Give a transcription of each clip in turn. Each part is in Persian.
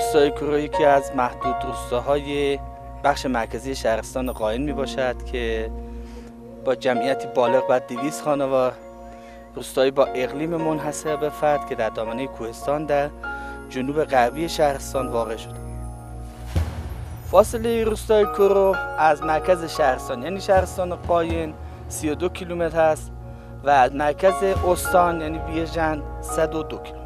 روستای کورو یکی از محدود روستاهای بخش مرکزی شهرستان قاین می باشد که با جمعیتی بالغ بر 200 خانوار، روستایی با اقلیم منحصر به فرد که در دامنه کوهستان در جنوب غربی شهرستان واقع شده. فاصله روستای کورو از مرکز شهرستان یعنی شهرستان قاین 32 کیلومتر است و از مرکز استان یعنی بیرجند 102 کیلومتر.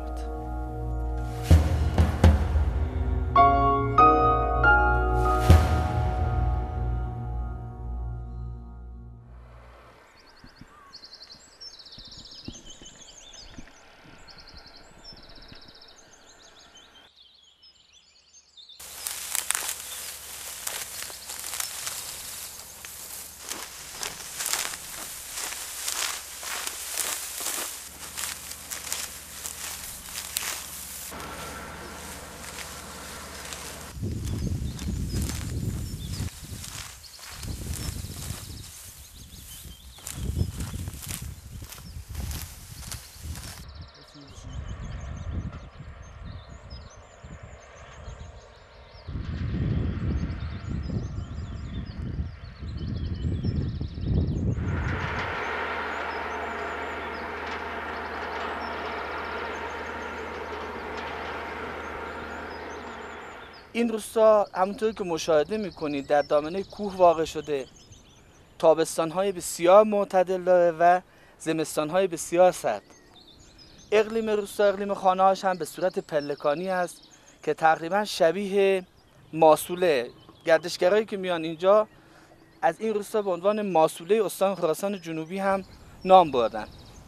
این روستا همونطور که مشاهده میکنید در دامنه کوه واقع شده، تابستان‌های بسیار معتدل داره و زمستان‌های بسیار سرد. اقلیم روستا، اقلیم خانه‌هاش هم به صورت پلکانی است که تقریبا شبیه ماسوله. گردشگرایی که میان اینجا از این روستا به عنوان ماسوله استان خراسان جنوبی هم نام بردن.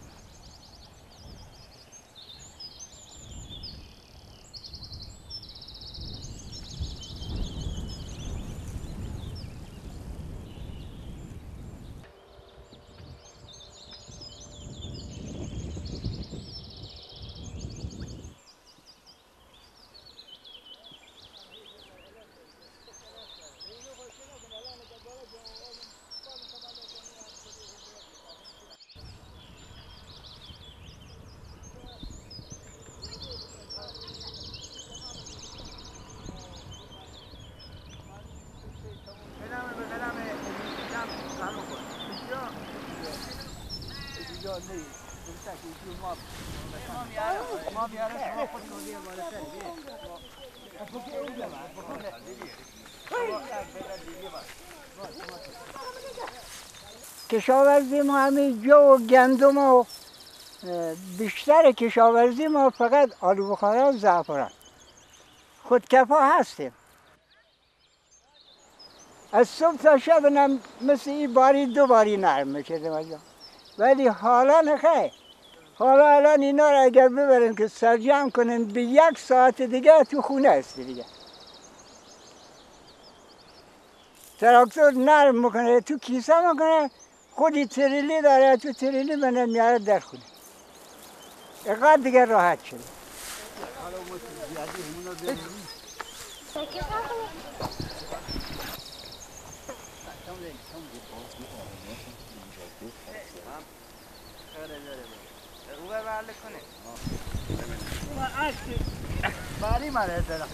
کشاورزی ما همین جو و گندم و بیشتر کشاورزی ما فقط آلو بخارا و زعفران. خودکفا هستیم. از صبح تا شب مثل این باری 2 باری نرم میشه، ولی حالا نخیر. حالا الان اینا رو اگر ببرن که سرجم کنن به 1 ساعت دیگه تو خونه است دیگه. تراکتور نرم میکنه، تو کیسه میکنه، خودی تریلی داره، تو تریلی منه میاره در خونه. اینقدر دیگه راحت شده. باری ماره دارم.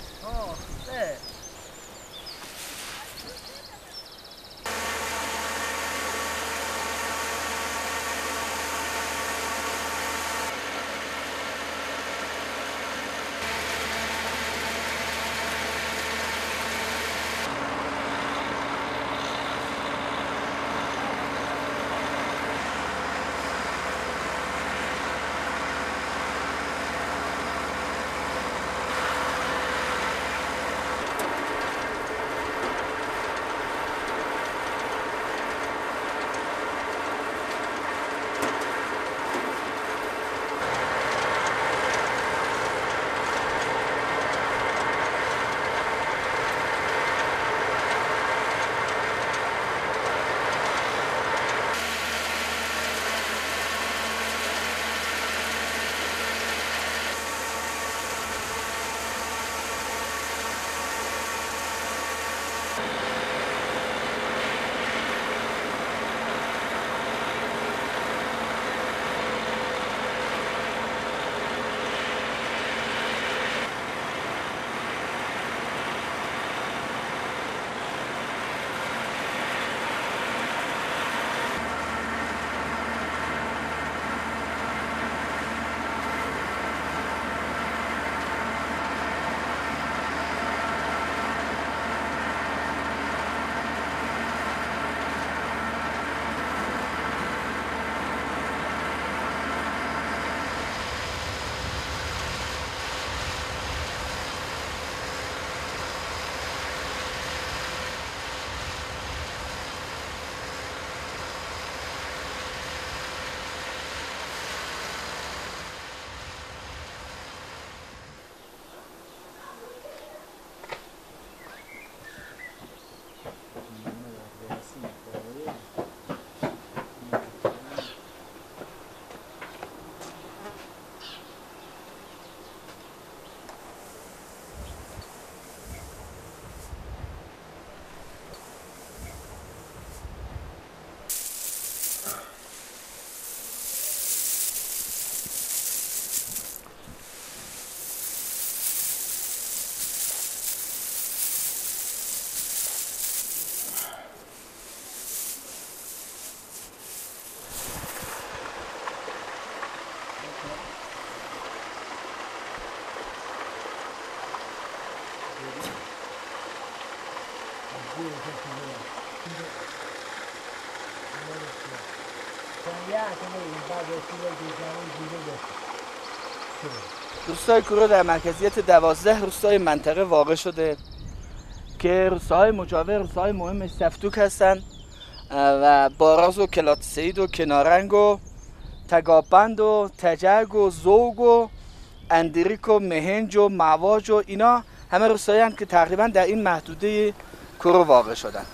روستای کورو در مرکزیت 12 روستای منطقه واقع شده که روستاهای مجاور روستاهای مهمش سفتوک هستند و باراز و کلات سعید و کنارنگ و تگابند و تجرگ و زوگ و اندریک و مهنج و مواج و اینا همه روستایی هستند که تقریبا در این محدوده کورو واقع شدن.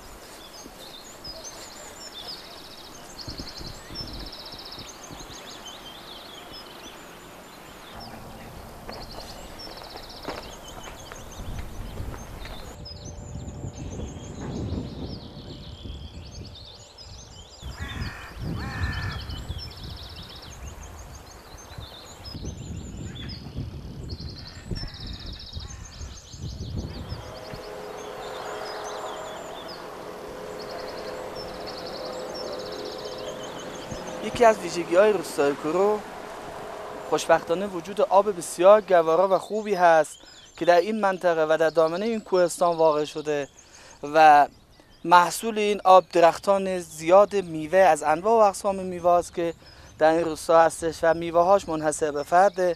یکی از ویژگی‌های روستای کورو خوشبختانه وجود آب بسیار گوارا و خوبی هست که در این منطقه و در دامنه این کوهستان واقع شده و محصول این آب درختان زیاد میوه از انواع و اقسام میوه است که در این روستا هستش و میوه‌هاش منحصر به فرده.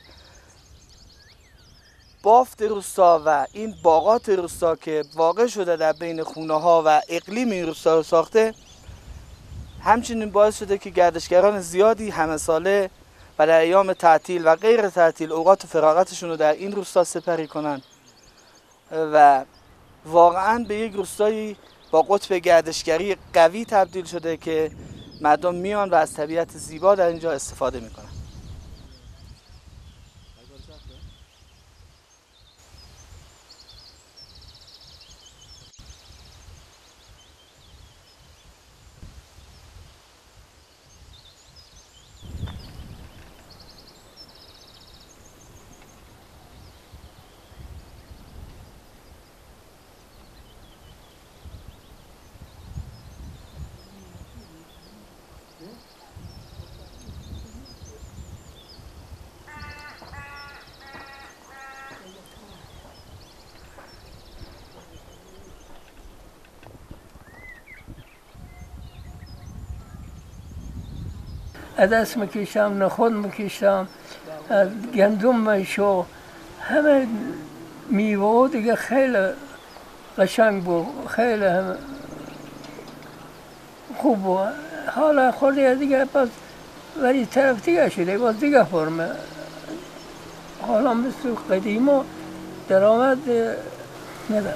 بافت روستا و این باغات روستا که واقع شده در بین خونه‌ها و اقلیم این روستا رو ساخته، همچنین باعث شده که گردشگران زیادی همه ساله و در ایام تعطیل و غیر تعطیل اوقات فراغتشون رو در این روستا سپری کنن و واقعا به یک روستایی با قطب گردشگری قوی تبدیل شده که مردم میان و از طبیعت زیبا در اینجا استفاده میکنن. عدس میکشتم، نخود میکشتم، گندم میشو، همه میوه دیگه خیلی قشنگ بود، خیلی خوب بود. حالا خورده دیگه پس ولی طرف دیگه شده، باز دیگه فرمه. حالا مثل قدیما درآمد نداره.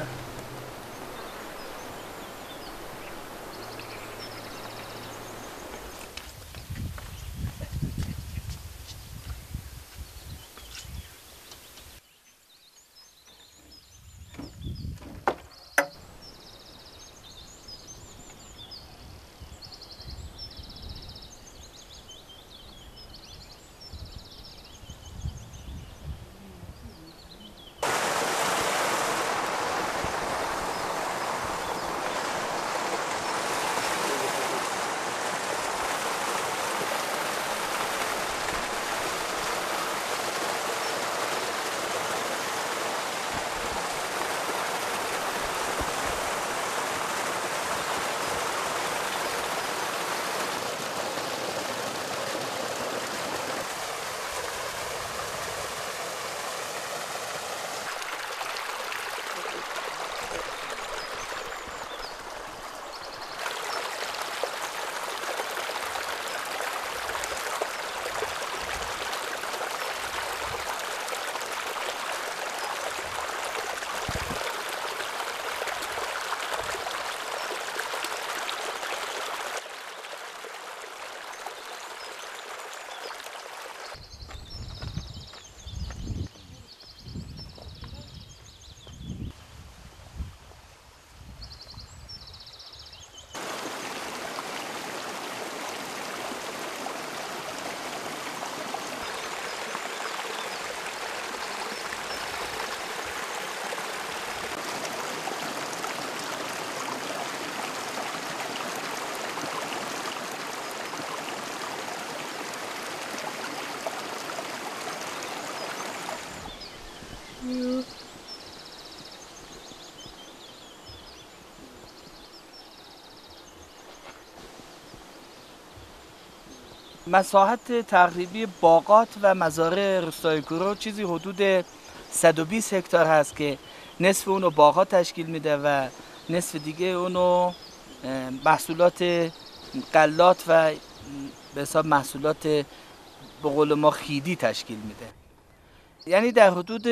مساحت تقریبی باغات و مزارع روستای کوهرو چیزی حدود 120 هکتار هست که نصف اونو باغات تشکیل میده و نصف دیگه اونو محصولات غلات و به حساب محصولات به قول ما خیدی تشکیل میده. یعنی در حدود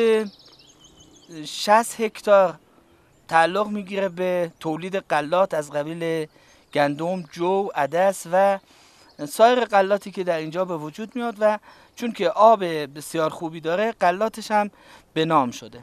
60 هکتار تعلق میگیره به تولید غلات از قبیل گندم، جو، عدس و سایر غلاتی که در اینجا به وجود میاد و چون که آب بسیار خوبی داره غلاتش هم به نام شده.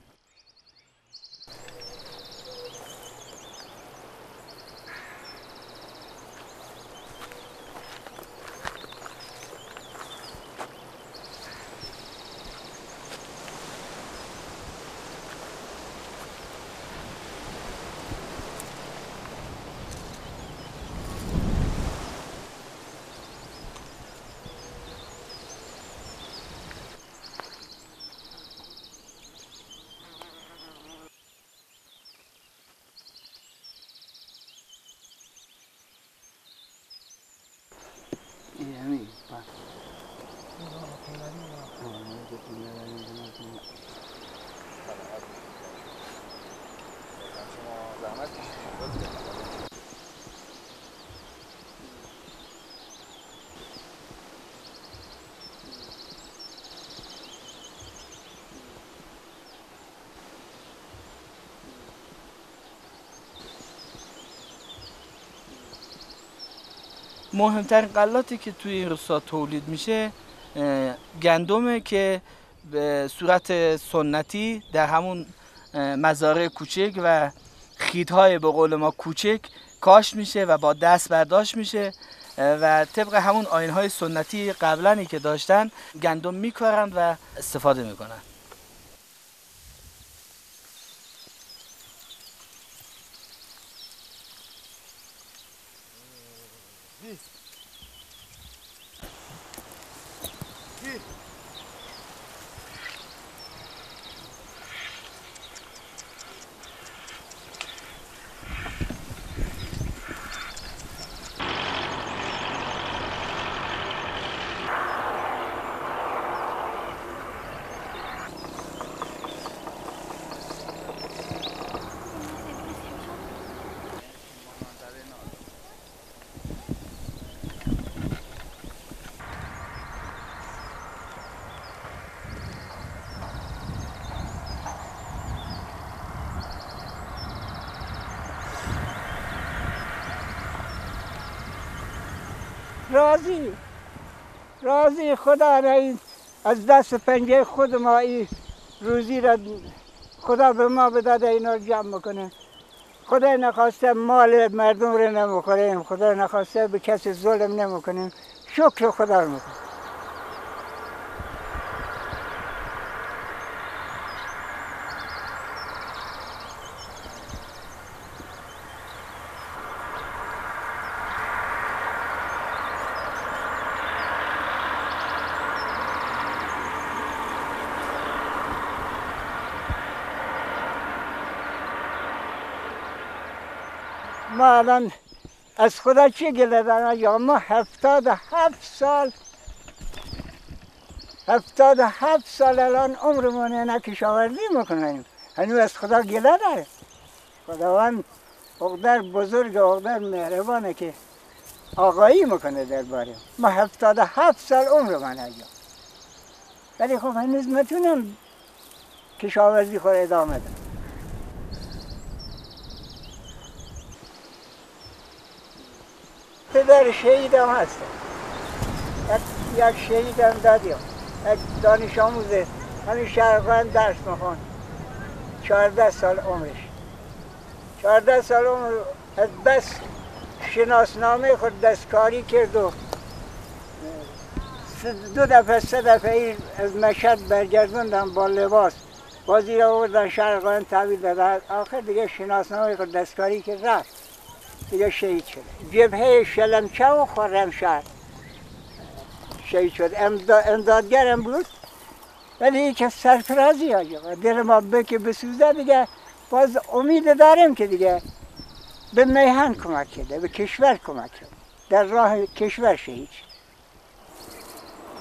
مهمترین غلاتی که توی این روستا تولید میشه گندمه که به صورت سنتی در همون مزارع کوچک و خیدهای به قول ما کوچک کاشت میشه و با دست برداشت میشه و طبق همون آیین‌های سنتی قبلنی که داشتن گندم میکارند و استفاده میکنن. راضی خدا را این از دست پنجه خود ما این روزی را خدا به ما بداده اینا رو جمع میکنه. خدا نخواسته مال مردم رو نمیخوریم، خدا نخواسته به کسی ظلم نمیکنیم، شکر خدا رو میکنیم. ما الان از خدا چی گله دارم؟ یا ما 77 سال الان عمرمونه نکشاورزی میکنیم، هنوز از خدا گله داره. خداوند اقدر بزرگ و اقدر مهربانه که آقایی میکنه درباره ما. 77 سال عمر من اینجا، ولی خب هنوز میتونم کشاورزی خود ادامه بدم. پدر شهیدم هستم، یک شهیدم دادیم، یک دانش آموزه همین شهرقان درس میخوان، 14 سال عمرش. 14 سال عمر از بس شناسنامه خود دستکاری کرد و 2 دفعه 3 دفعه از مشهد برگردوندم با لباس، بازی را آوردن شهرقان تحویل دادن. آخر دیگه شناسنامه خود دستکاری کرد رفت، دیگه شهید شد. جبهه شلمچه و خرمشهر شهید شد. امدادگرم بود، ولی یک سرفرازی آجا دل ما بکه بسوزه. دیگه باز امید داریم که دیگه به میهن کمک کرده، به کشور کمک کرده، در راه کشور شهید شد.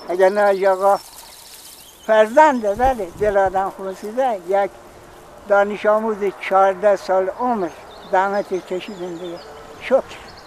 اگر نه آقا فرزنده بله دل آدم خوشیده. یک دانش آموز 14 سال عمر زحمت کشیدن دیگه. شکر.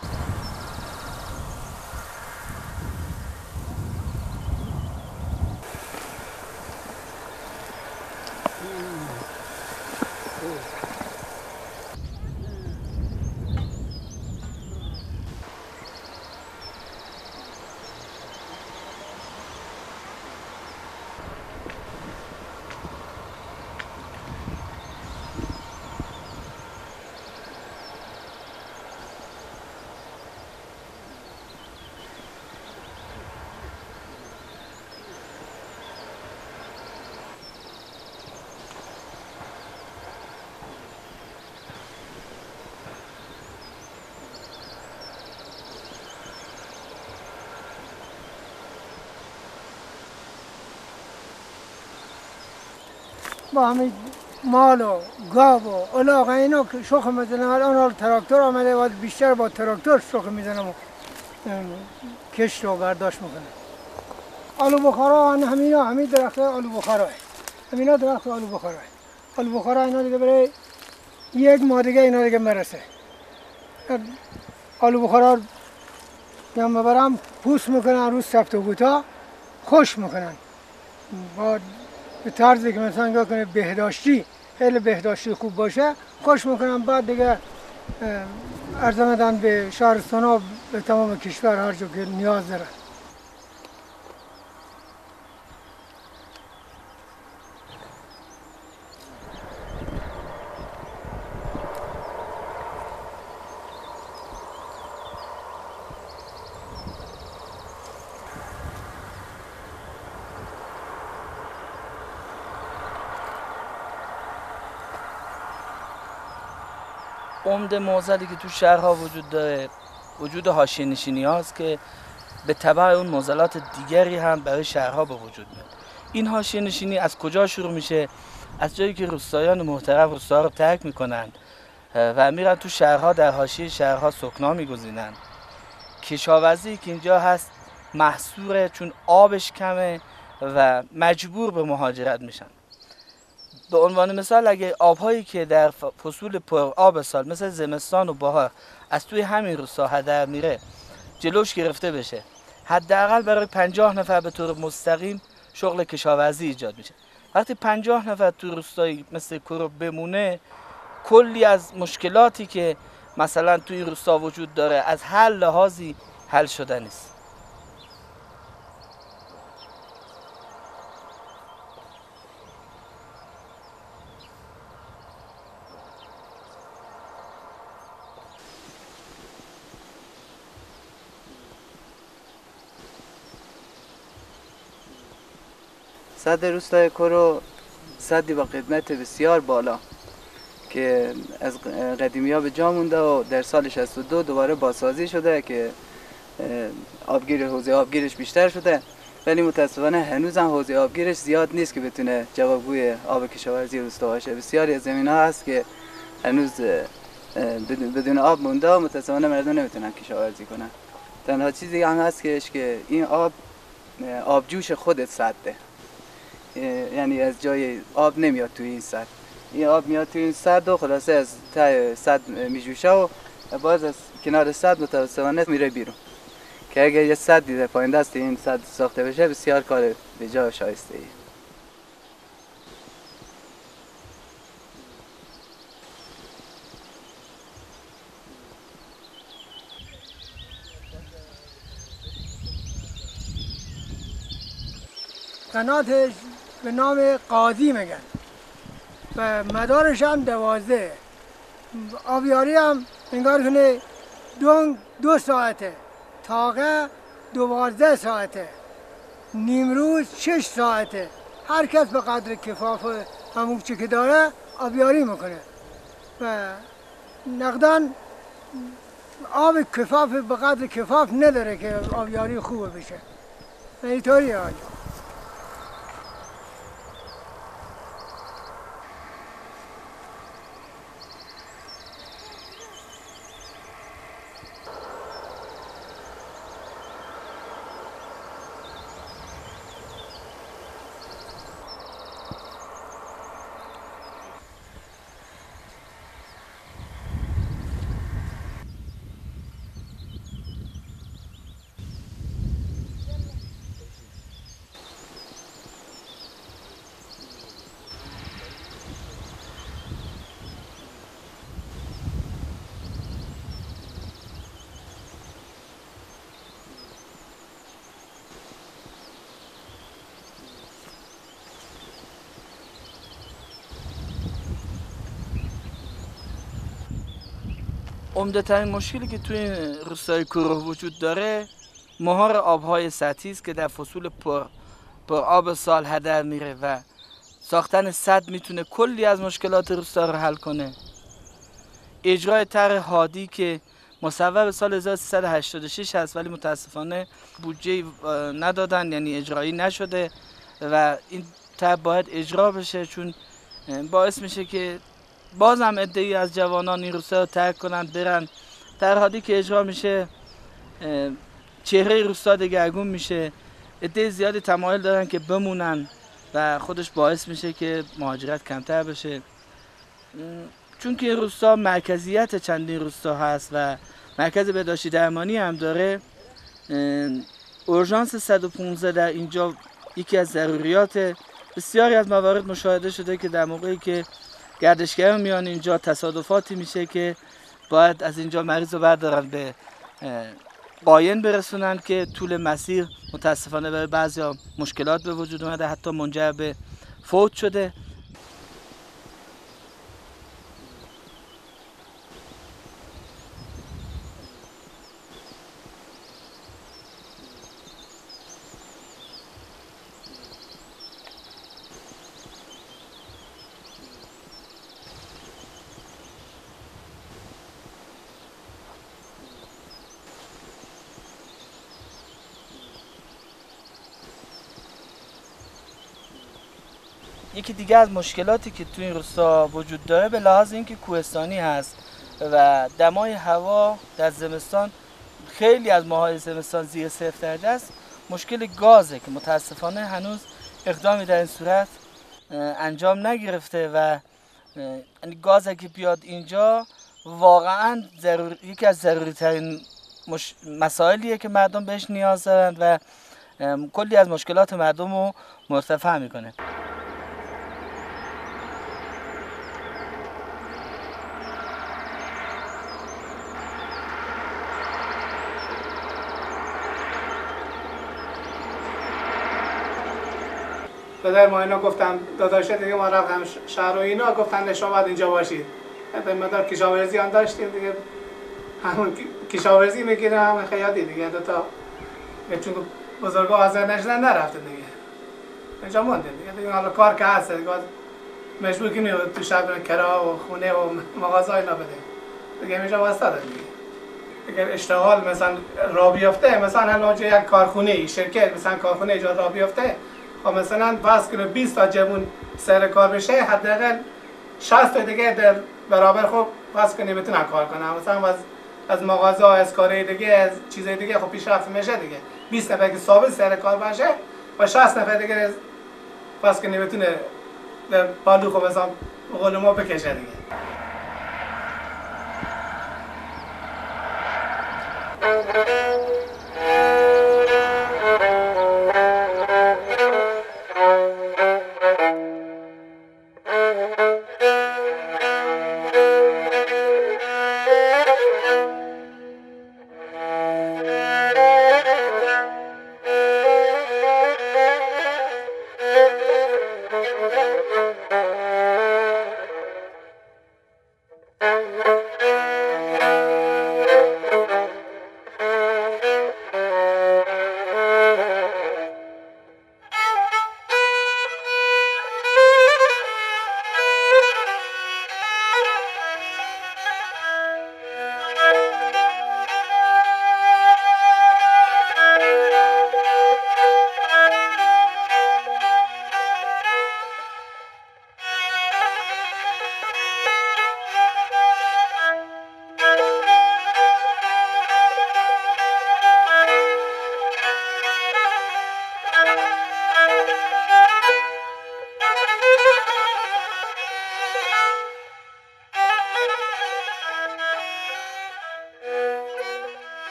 با همین مال و گاو و الاغ اینا که شخم میزنم. الان تراکتور آمده و بیشتر با تراکتور شخم میزنم و کشت رو برداشت میکنم. آلو بخارا همین درخت آلو بخارا همینا درخت آلو بخارا. آلو بخارا اینا دیگه برای یک ماه دیگه اینا دیگه مرسه. آلو بخارا یا ببرم پوست میکنن روز سبت و گوتا خوش میکنن با به طرزی که مثلا نگاه کنه بهداشتی خیلی بهداشتی خوب باشه خوش میکنن. بعد دیگه عرضه میدن به شهرستان ها به تمام کشور هر جا که نیاز داره. عمده معضلی که تو شهرها وجود داره وجود حاشیه نشینی هاست که به تبع اون معضلات دیگری هم برای شهرها به وجود میاد. این حاشیه نشینی از کجا شروع میشه؟ از جایی که روستایان محترم روستا رو ترک میکنن و میرن تو شهرها، در حاشیه شهرها سکنا میگزینن. کشاورزی که اینجا هست محصوره چون آبش کمه و مجبور به مهاجرت میشن. به عنوان مثال اگه آبهایی که در فصول پر آب سال مثل زمستان و بهار از توی همین روستا هدر میره جلوش گرفته بشه، حداقل برای 50 نفر به طور مستقیم شغل کشاورزی ایجاد میشه. وقتی 50 نفر تو روستایی مثل کروب بمونه، کلی از مشکلاتی که مثلا توی روستا وجود داره از هر لحاظی حل شده نیست. سد روستای کرو سدی با قدمت بسیار بالا که از قدیمی ها به جا مونده و در سال 62 دوباره بازسازی شده که حوزه آبگیرش بیشتر شده، ولی متاسفانه هنوز هم حوزه آبگیرش زیاد نیست که بتونه جوابگوی آب کشاورزی روستا باشه. بسیاری از زمین ها هست که هنوز بدون آب مونده و متاسفانه مردم نمیتونن کشاورزی کنن. تنها چیزی هم هست که این آبجوش خود سده، یعنی از جای آب نمیاد توی این سد. این آب میاد توی این سد و خلاصه از ته سد میجوشه و باز از کنار سد متاسفانه میره بیرون، که اگر یه سدی در پایین دست این سد ساخته بشه بسیار کار به جای شایسته ای. قناتش به نام قاضی میگن و مدارش هم 12. آبیاری هم انگار کنه 2 ساعته، تاقه 12 ساعته، نیمروز 6 ساعته. هر کس به قدر کفاف همون چی که داره آبیاری میکنه و نقدان آب کفاف به قدر کفاف نداره که آبیاری خوبه بشه. اینطوریه آجا. عمده ترین مشکلی که توی روستای کوروش وجود داره مهار آبهای سطحی است که در فصول پر آب سال هدر میره و ساختن سد میتونه کلی از مشکلات روستا رو حل کنه. اجرای طرح هادی که مصوب سال 1386 هست ولی متاسفانه بودجه ندادن، یعنی اجرایی نشده و این طرح باید اجرا بشه، چون باعث میشه که بازم عده‌ای از جوانان این روستا رو ترک کنن برن. طرح هادی که اجرا میشه چهره روستا دگرگون میشه، عده زیادی تمایل دارن که بمونن و خودش باعث میشه که مهاجرت کمتر بشه. چون که روستا مرکزیت چندین روستا هست و مرکز بهداشتی درمانی هم داره، اورژانس 115 در اینجا یکی از ضروریات. بسیاری از موارد مشاهده شده که در موقعی که گردشگران میان اینجا تصادفاتی میشه که باید از اینجا مریض رو بردارن به قاین برسونن که طول مسیر متاسفانه برای بعضیا مشکلات به وجود اومده، حتی منجر به فوت شده. یکی دیگه از مشکلاتی که تو این روستا وجود داره به لحاظ اینکه کوهستانی هست و دمای هوا در زمستان خیلی از ماهای زمستان زیر 0 درجه است. مشکل گازه که متاسفانه هنوز اقدامی در این صورت انجام نگرفته و گاز اگه بیاد اینجا واقعا یکی از ضروری ترین مسائلیه که مردم بهش نیاز دارند و کلی از مشکلات مردم رو مرتفع میکنه. پدر ما اینا گفتم داداشه دیگه ما رفتم شهر و اینا گفتن شما باید اینجا باشید. مقدار کشاورزی هم داشتیم دیگه، همون کشاورزی میگیرم همون خیاطی دیگه دوتا، چون بزرگا حاضر نشدن نرفتن دیگه اینجا موندیم دیگه حالا کار که هست دیگه مجبور کنیم تو شهر کرا و خونه و مغازه اینا بدیم دیگه اینجا واسطه دیگه اشتغال مثلا راه بیفته، مثلا الان یک کارخونه شرکت مثلا کارخونه اینجا راه بیفته، خب مثلا فرض کنه 20 تا جوون سر کار بشه، حداقل 60 تا دیگه در برابر خب فرض کنه بتونن کار کنن، مثلا از مغازه از کارهای دیگه از چیزای دیگه خب پیشرفت میشه دیگه. 20 نفر که ثابت سر کار باشه و 60 نفر دیگه فرض کنه بتونه در بالو خب مثلا قول ما بکشه دیگه.